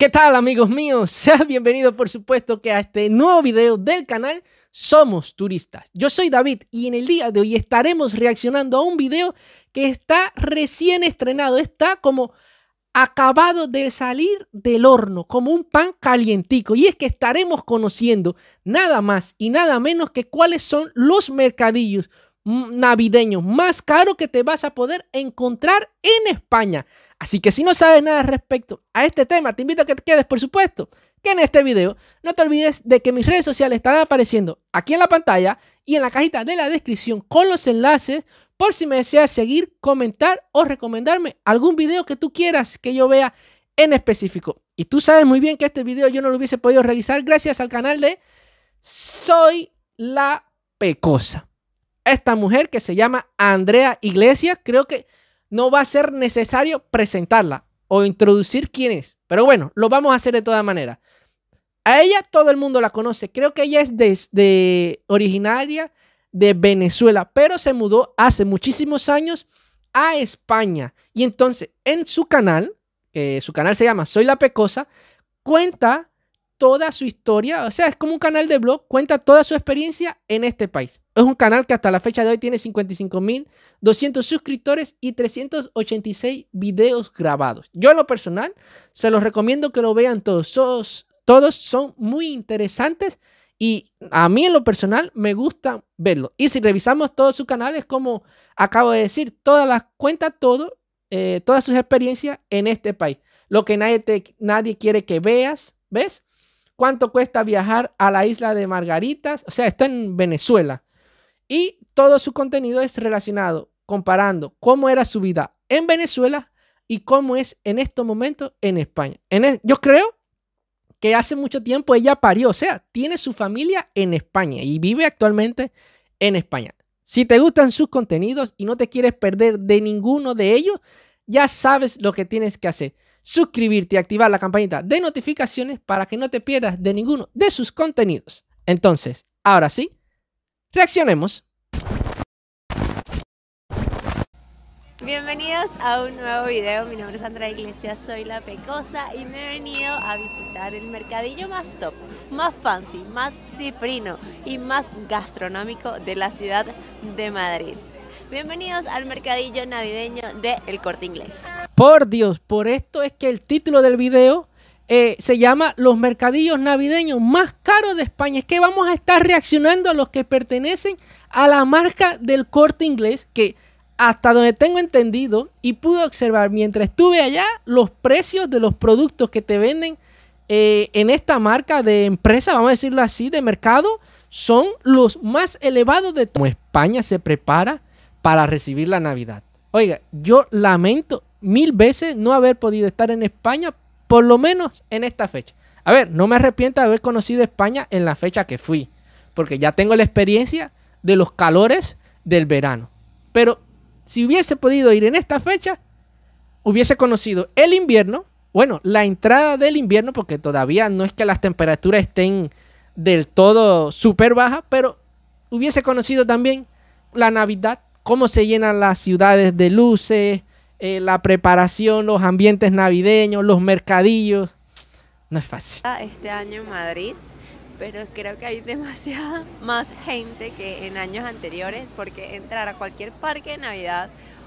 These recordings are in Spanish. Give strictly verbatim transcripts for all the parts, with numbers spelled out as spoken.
¿Qué tal, amigos míos? Sean bienvenidos, por supuesto, que a este nuevo video del canal Somos Turistas. Yo soy David y en el día de hoy estaremos reaccionando a un video que está recién estrenado. Está como acabado de salir del horno, como un pan calientico. Y es que estaremos conociendo nada más y nada menos que cuáles son los mercadillos navideños más caros que te vas a poder encontrar en España. Así que si no sabes nada respecto a este tema, te invito a que te quedes, por supuesto, que en este video no te olvides de que mis redes sociales estarán apareciendo aquí en la pantalla y en la cajita de la descripción con los enlaces por si me deseas seguir, comentar o recomendarme algún video que tú quieras que yo vea en específico. Y tú sabes muy bien que este video yo no lo hubiese podido realizar gracias al canal de Soy la Pecosa. Esta mujer que se llama Andrea Iglesias, creo que no va a ser necesario presentarla o introducir quién es. Pero bueno, lo vamos a hacer de todas maneras. A ella todo el mundo la conoce. Creo que ella es desde originaria de Venezuela, pero se mudó hace muchísimos años a España. Y entonces en su canal, que su canal se llama Soy la Pecosa, cuenta toda su historia. O sea, es como un canal de blog, cuenta toda su experiencia en este país. Es un canal que hasta la fecha de hoy tiene cincuenta y cinco mil doscientos suscriptores y trescientos ochenta y seis videos grabados. Yo en lo personal se los recomiendo que lo vean todos. Todos, todos son muy interesantes y a mí en lo personal me gusta verlo. Y si revisamos todo su canal es como acabo de decir, todas las cuenta todo, eh, todas sus experiencias en este país. Lo que nadie, te, nadie quiere que veas, ¿ves? ¿Cuánto cuesta viajar a la isla de Margaritas? O sea, está en Venezuela. Y todo su contenido es relacionado, comparando cómo era su vida en Venezuela y cómo es en estos momentos en España. En el, yo creo que hace mucho tiempo ella parió, o sea, tiene su familia en España y vive actualmente en España. Si te gustan sus contenidos y no te quieres perder de ninguno de ellos, ya sabes lo que tienes que hacer. Suscribirte y activar la campanita de notificaciones para que no te pierdas de ninguno de sus contenidos. Entonces, ahora sí, reaccionemos. Bienvenidos a un nuevo video. Mi nombre es Andrea Iglesias, soy la Pecosa y me he venido a visitar el mercadillo más top, más fancy, más cifrino y más gastronómico de la ciudad de Madrid. Bienvenidos al mercadillo navideño de El Corte Inglés. Por Dios, por esto es que el título del video eh, se llama Los mercadillos navideños más caros de España. Es que vamos a estar reaccionando a los que pertenecen a la marca del Corte Inglés, que hasta donde tengo entendido y pude observar mientras estuve allá, los precios de los productos que te venden eh, en esta marca de empresa, vamos a decirlo así, de mercado, son los más elevados de todo. Como España se prepara para recibir la Navidad. Oiga, yo lamento mil veces no haber podido estar en España, por lo menos en esta fecha. A ver, no me arrepiento de haber conocido España en la fecha que fui, porque ya tengo la experiencia de los calores del verano. Pero si hubiese podido ir en esta fecha, hubiese conocido el invierno, bueno, la entrada del invierno, porque todavía no es que las temperaturas estén del todo súper bajas, pero hubiese conocido también la Navidad, cómo se llenan las ciudades de luces, eh, la preparación, los ambientes navideños, los mercadillos. No es fácil. Este año en Madrid, pero creo que hay demasiada más gente que en años anteriores, porque entrar a cualquier parque de Navidad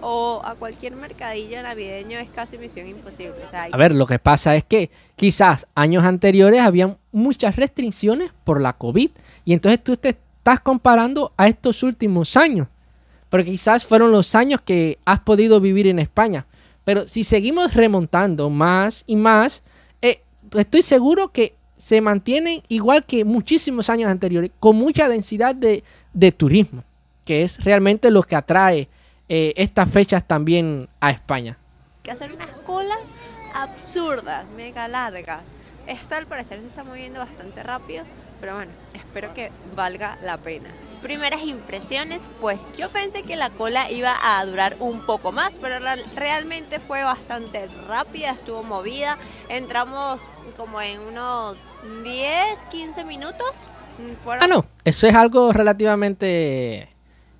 o a cualquier mercadillo navideño es casi misión imposible. O sea, hay... A ver, lo que pasa es que quizás años anteriores habían muchas restricciones por la COVID y entonces tú te estás comparando a estos últimos años. Porque quizás fueron los años que has podido vivir en España. Pero si seguimos remontando más y más, eh, estoy seguro que se mantienen igual que muchísimos años anteriores, con mucha densidad de, de turismo, que es realmente lo que atrae eh, estas fechas también a España. Hay que hacer unas colas absurdas, mega largas. Esta al parecer se está moviendo bastante rápido, pero bueno, espero que valga la pena. Primeras impresiones, pues yo pensé que la cola iba a durar un poco más, pero realmente fue bastante rápida, estuvo movida. Entramos como en unos diez, quince minutos. Fueron... Ah, no, eso es algo relativamente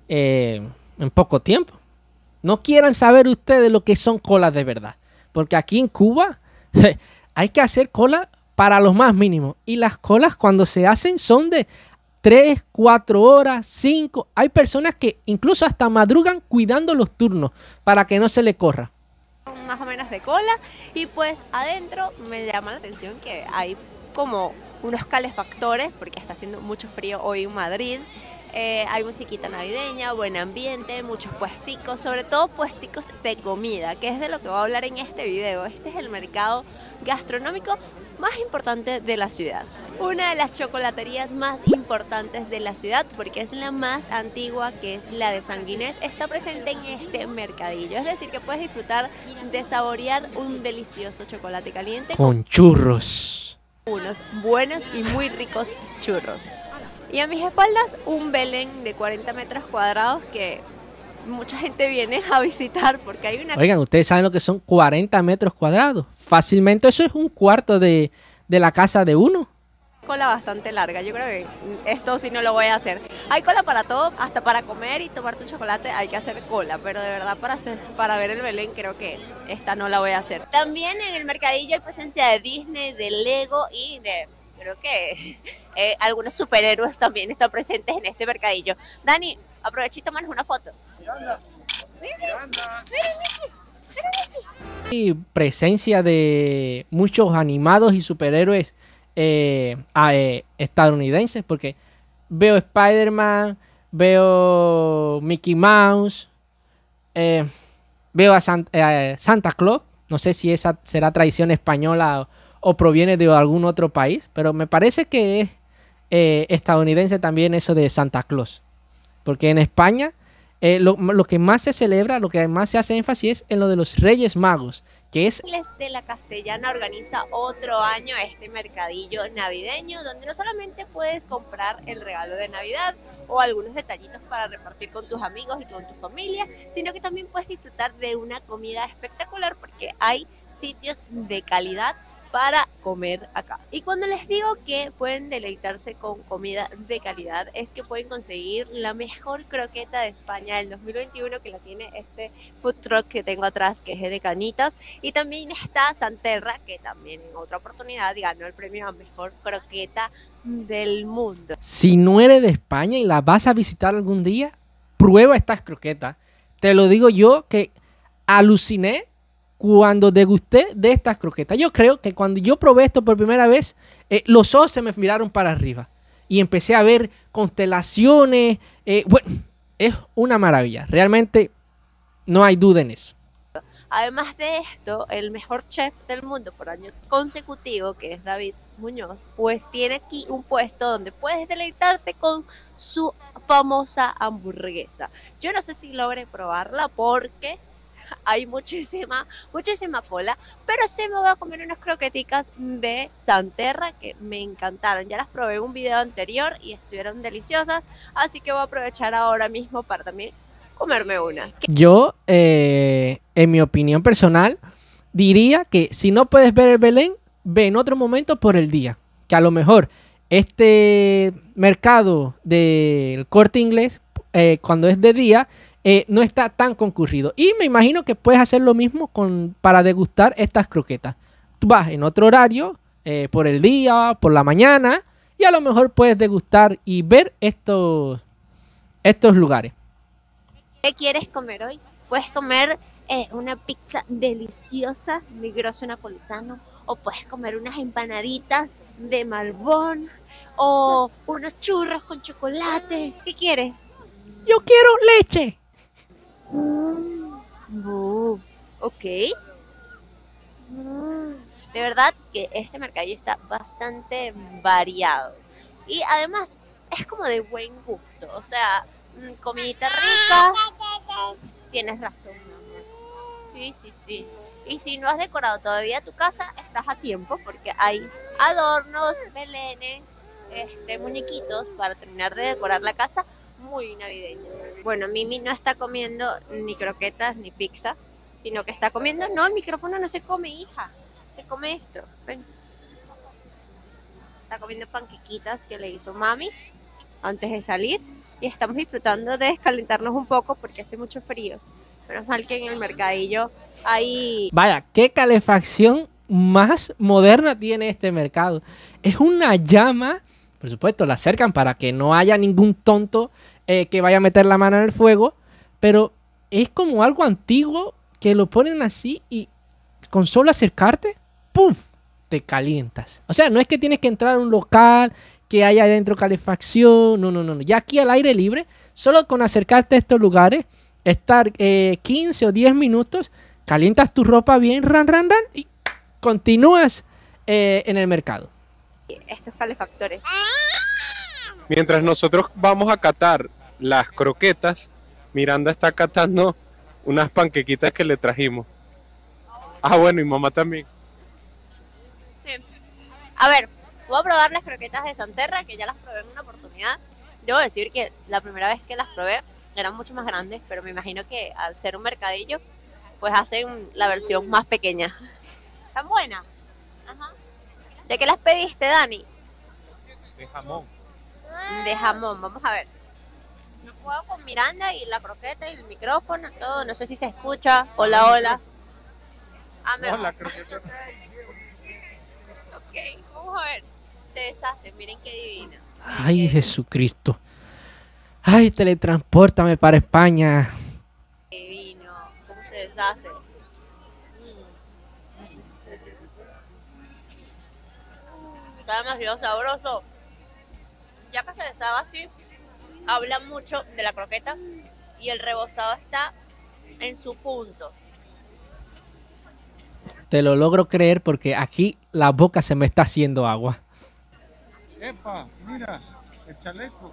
eh, en poco tiempo. No quieran saber ustedes lo que son colas de verdad, porque aquí en Cuba hay que hacer cola para los más mínimos. Y las colas cuando se hacen son de tres, cuatro horas, cinco. Hay personas que incluso hasta madrugan cuidando los turnos para que no se le corra. Más o menos de cola, y pues adentro me llama la atención que hay como unos calefactores porque está haciendo mucho frío hoy en Madrid. Eh, hay musiquita navideña, buen ambiente, muchos puesticos, sobre todo puesticos de comida, que es de lo que voy a hablar en este video. Este es el mercado gastronómico más importante de la ciudad. Una de las chocolaterías más importantes de la ciudad, porque es la más antigua, que es la de Sanguinés, está presente en este mercadillo. Es decir, que puedes disfrutar de saborear un delicioso chocolate caliente con churros. Unos buenos y muy ricos churros. Y a mis espaldas un Belén de cuarenta metros cuadrados que mucha gente viene a visitar porque hay una... Oigan, ustedes saben lo que son cuarenta metros cuadrados. Fácilmente eso es un cuarto de, de la casa de uno. Cola bastante larga, yo creo que esto sí no lo voy a hacer. Hay cola para todo, hasta para comer y tomar tu chocolate hay que hacer cola, pero de verdad para, hacer, para ver el Belén creo que esta no la voy a hacer. También en el mercadillo hay presencia de Disney, de Lego y de... Creo que eh, algunos superhéroes también están presentes en este mercadillo. Dani, aprovecha y tomanos una foto. Y presencia de muchos animados y superhéroes eh, eh, estadounidenses, porque veo Spider-Man, veo Mickey Mouse, eh, veo a San, eh, Santa Claus. No sé si esa será tradición española o, o proviene de algún otro país, pero me parece que es eh, estadounidense también eso de Santa Claus, porque en España eh, lo, lo que más se celebra, lo que más se hace énfasis es en lo de los Reyes Magos, que es... de la Castellana organiza otro año este mercadillo navideño, donde no solamente puedes comprar el regalo de Navidad o algunos detallitos para repartir con tus amigos y con tu familia, sino que también puedes disfrutar de una comida espectacular porque hay sitios de calidad para comer acá. Y cuando les digo que pueden deleitarse con comida de calidad, es que pueden conseguir la mejor croqueta de España del dos mil veintiuno, que la tiene este food truck que tengo atrás, que es de Canitas, y también está Santerra, que también en otra oportunidad ganó el premio a mejor croqueta del mundo. Si no eres de España y la vas a visitar algún día, prueba estas croquetas. Te lo digo yo, que aluciné cuando degusté de estas croquetas. Yo creo que cuando yo probé esto por primera vez, eh, los ojos se me miraron para arriba y empecé a ver constelaciones. Eh, bueno, es una maravilla. Realmente no hay duda en eso. Además de esto, el mejor chef del mundo por año consecutivo, que es David Muñoz, pues tiene aquí un puesto donde puedes deleitarte con su famosa hamburguesa. Yo no sé si logré probarla porque hay muchísima, muchísima cola, pero sí me voy a comer unas croqueticas de Santerra que me encantaron. Ya las probé en un video anterior y estuvieron deliciosas, así que voy a aprovechar ahora mismo para también comerme una. Yo, eh, en mi opinión personal, diría que si no puedes ver el Belén, ve en otro momento por el día. Que a lo mejor este mercado del Corte Inglés, eh, cuando es de día, Eh, no está tan concurrido. Y me imagino que puedes hacer lo mismo con, para degustar estas croquetas. Tú vas en otro horario, eh, por el día, por la mañana, y a lo mejor puedes degustar y ver estos, estos lugares. ¿Qué quieres comer hoy? Puedes comer eh, una pizza deliciosa de grosso napolitano, o puedes comer unas empanaditas de Malbón, o unos churros con chocolate. ¿Qué quieres? Yo quiero leche. Mm, uh, ok. Mm, de verdad que este mercadillo está bastante variado. Y además es como de buen gusto. O sea, comidita rica. Tienes razón, mi amor. Sí, sí, sí. Y si no has decorado todavía tu casa, estás a tiempo porque hay adornos, belenes, este, muñequitos para terminar de decorar la casa. Muy navideño. Bueno, Mimi no está comiendo ni croquetas ni pizza, sino que está comiendo... No, el micrófono no se come, hija. Se come esto. Ven. Está comiendo panquequitas que le hizo mami antes de salir. Y estamos disfrutando de descalentarnos un poco porque hace mucho frío. Menos mal que en el mercadillo hay... Vaya, qué calefacción más moderna tiene este mercado. Es una llama, por supuesto, la acercan para que no haya ningún tonto eh, que vaya a meter la mano en el fuego, pero es como algo antiguo que lo ponen así y con solo acercarte, ¡puf!, te calientas. O sea, no es que tienes que entrar a un local, que haya adentro calefacción, no, no, no, no. Ya aquí al aire libre, solo con acercarte a estos lugares, estar eh, quince o diez minutos, calientas tu ropa bien, ran, ran, ran, y continúas eh, en el mercado. Estos calefactores. Mientras nosotros vamos a catar las croquetas, Miranda está catando unas panquequitas que le trajimos. Ah, bueno, y mamá también. Sí. A ver, voy a probar las croquetas de Santerra, que ya las probé en una oportunidad. Debo decir que la primera vez que las probé eran mucho más grandes, pero me imagino que al ser un mercadillo, pues hacen la versión más pequeña. ¿Están buenas? Ajá. ¿De qué las pediste, Dani? De jamón. De jamón, vamos a ver. No puedo con Miranda y la croqueta y el micrófono, todo. No sé si se escucha. Hola, hola. Ah, me... Hola, croqueta. Ok, vamos a ver. Se deshace, miren qué divino. Miren Ay, qué Jesucristo. Ay, teletranspórtame para España. divino. ¿Cómo se deshace? Está demasiado sabroso. Ya que se deshace así, habla mucho de la croqueta y el rebozado está en su punto. Te lo logro creer porque aquí la boca se me está haciendo agua. Epa, mira, el chaleco.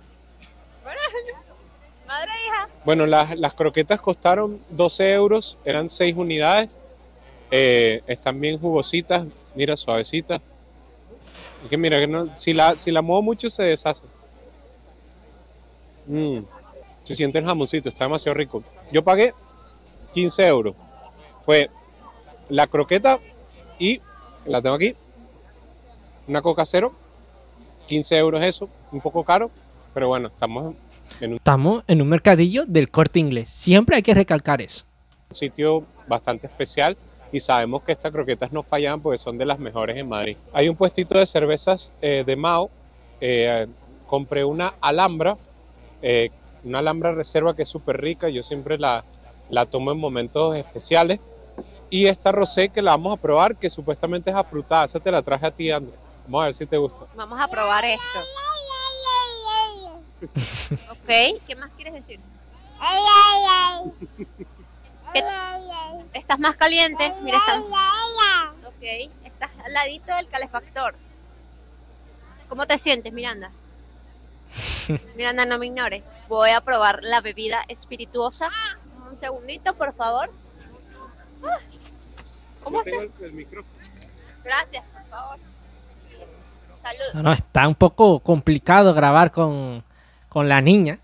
Madre e hija. Bueno, las, las croquetas costaron doce euros, eran seis unidades. Eh, están bien jugositas, mira, suavecitas. Es que mira, que no, si, la, si la muevo mucho se deshace. Mm, se siente el jamoncito, está demasiado rico. Yo pagué quince euros. Fue la croqueta y, la tengo aquí, una Coca Cero, quince euros eso, un poco caro, pero bueno, estamos en un Estamos en un mercadillo del Corte Inglés. Siempre hay que recalcar eso. sitio bastante especial y sabemos que estas croquetas no fallan porque son de las mejores en Madrid. Hay un puestito de cervezas eh, de Mao, eh, compré una Alhambra, eh, una Alhambra Reserva que es súper rica, yo siempre la, la tomo en momentos especiales. Y esta rosé que la vamos a probar, que supuestamente es afrutada, esa te la traje a ti, André. Vamos a ver si te gusta. Vamos a probar esto. Ok, ¿qué más quieres decir? ¿Qué- ¿Estás más caliente? Mira, estás... Ok, estás al ladito del calefactor. ¿Cómo te sientes, Miranda? Miranda, no me ignores. Voy a probar la bebida espirituosa. Un segundito, por favor. Ah, ¿Cómo haces? Gracias, por favor. Salud. No, no, está un poco complicado grabar con, con la niña.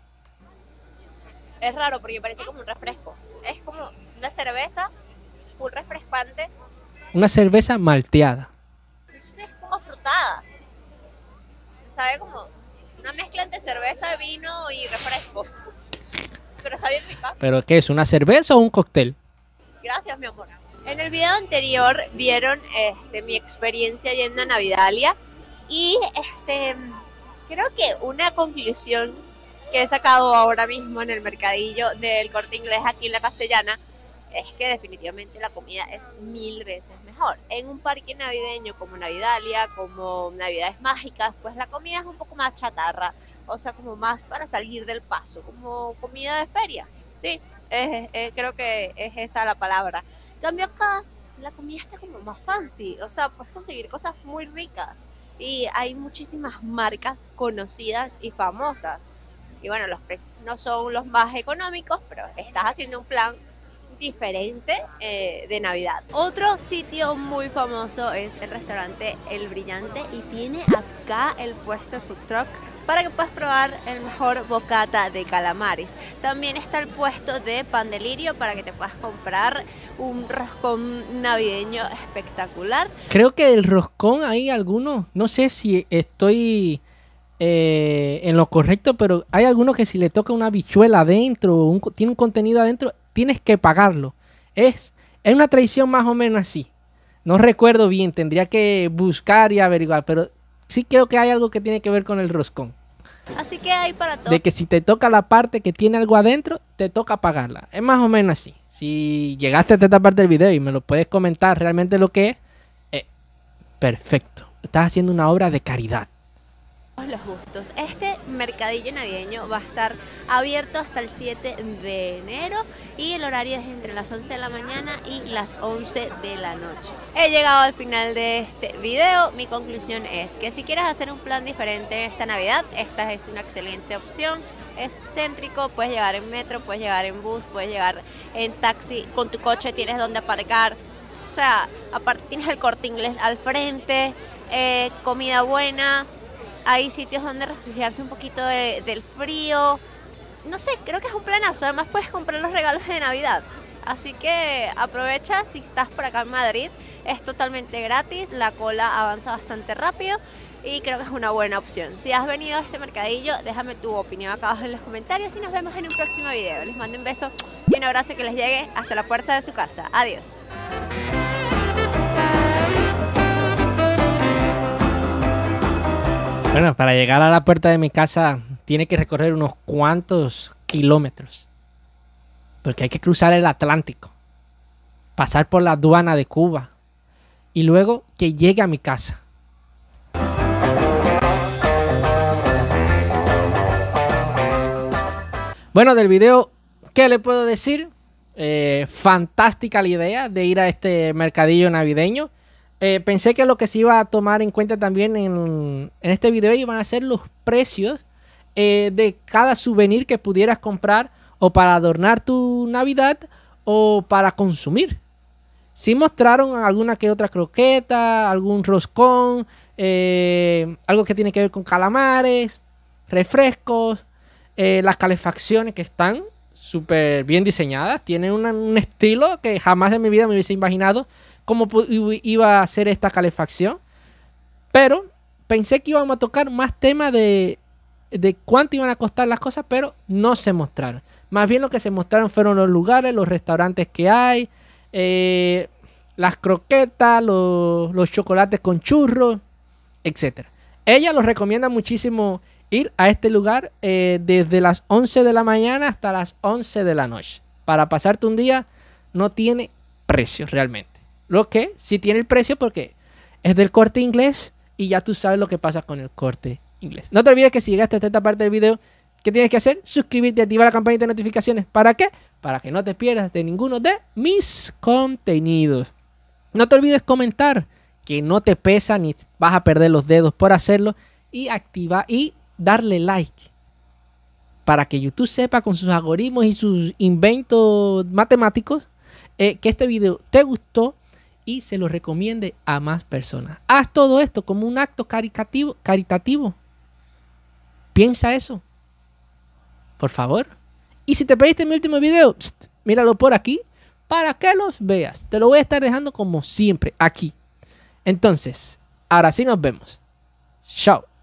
Es raro porque parece como un refresco. Es como una cerveza full refrescante. Una cerveza malteada. Es como frutada. Sabe como una mezcla entre cerveza, vino y refresco. Pero está bien rica. ¿Pero qué es? ¿Una cerveza o un cóctel? Gracias, mi amor. En el video anterior vieron este, mi experiencia yendo a Navidalia. Y este creo que una conclusión que he sacado ahora mismo en el mercadillo del Corte Inglés aquí en la Castellana es que definitivamente la comida es mil veces mejor. En un parque navideño como Navidalia, como Navidades Mágicas, pues la comida es un poco más chatarra, o sea, como más para salir del paso, como comida de feria. Sí, es, es, creo que es esa la palabra. En cambio acá, la comida está como más fancy, o sea, puedes conseguir cosas muy ricas y hay muchísimas marcas conocidas y famosas. Y bueno, los precios no son los más económicos, pero estás haciendo un plan diferente eh, de Navidad. Otro sitio muy famoso es el restaurante El Brillante y tiene acá el puesto food truck para que puedas probar el mejor bocata de calamares. También está el puesto de pan de lirio para que te puedas comprar un roscón navideño espectacular. Creo que del roscón hay algunos, no sé si estoy eh, en lo correcto, pero hay algunos que si le toca una habichuela adentro, un, tiene un contenido adentro, tienes que pagarlo. Es, es una tradición más o menos así. No recuerdo bien, tendría que buscar y averiguar, pero sí creo que hay algo que tiene que ver con el roscón. Así que hay para todo. De que si te toca la parte que tiene algo adentro, te toca pagarla. Es más o menos así. Si llegaste hasta esta parte del video y me lo puedes comentar realmente lo que es, eh, perfecto. Estás haciendo una obra de caridad. Los gustos. Este mercadillo navideño va a estar abierto hasta el siete de enero y el horario es entre las once de la mañana y las once de la noche. He llegado al final de este video. Mi conclusión es que si quieres hacer un plan diferente esta Navidad, esta es una excelente opción. Es céntrico, puedes llegar en metro, puedes llegar en bus, puedes llegar en taxi, con tu coche tienes donde aparcar. O sea, aparte tienes el Corte Inglés al frente, eh, comida buena. Hay sitios donde refugiarse un poquito de, del frío. No sé, creo que es un planazo. Además puedes comprar los regalos de Navidad. Así que aprovecha si estás por acá en Madrid. Es totalmente gratis, la cola avanza bastante rápido y creo que es una buena opción. Si has venido a este mercadillo, déjame tu opinión acá abajo en los comentarios y nos vemos en un próximo video. Les mando un beso y un abrazo que les llegue hasta la puerta de su casa. Adiós. Bueno, para llegar a la puerta de mi casa tiene que recorrer unos cuantos kilómetros. Porque hay que cruzar el Atlántico, pasar por la aduana de Cuba y luego que llegue a mi casa. Bueno, del video, ¿qué le puedo decir? Eh, fantástica la idea de ir a este mercadillo navideño. Eh, pensé que lo que se iba a tomar en cuenta también en, en este video iban a ser los precios eh, de cada souvenir que pudieras comprar o para adornar tu Navidad o para consumir. Sí mostraron alguna que otra croqueta, algún roscón, eh, algo que tiene que ver con calamares, refrescos, eh, las calefacciones que están súper bien diseñadas. Tienen una, un estilo que jamás en mi vida me hubiese imaginado cómo iba a ser esta calefacción. Pero pensé que íbamos a tocar más temas de, de cuánto iban a costar las cosas, pero no se mostraron. Más bien lo que se mostraron fueron los lugares, los restaurantes que hay, eh, las croquetas, los, los chocolates con churros, etcétera. Ella los recomienda muchísimo ir a este lugar eh, desde las once de la mañana hasta las once de la noche. Para pasarte un día no tiene precio realmente. Lo que sí tiene el precio porque es del Corte Inglés y ya tú sabes lo que pasa con el Corte Inglés. No te olvides que si llegaste hasta esta parte del video, ¿qué tienes que hacer? Suscribirte y activar la campanita de notificaciones. ¿Para qué? Para que no te pierdas de ninguno de mis contenidos. No te olvides comentar, que no te pesa ni vas a perder los dedos por hacerlo. Y activar y darle like. Para que YouTube sepa con sus algoritmos y sus inventos matemáticos eh, que este video te gustó y se lo recomiende a más personas. Haz todo esto como un acto caritativo. caritativo. Piensa eso. Por favor. Y si te perdiste mi último video, pst, míralo por aquí para que los veas. Te lo voy a estar dejando como siempre aquí. Entonces, ahora sí nos vemos. Chao.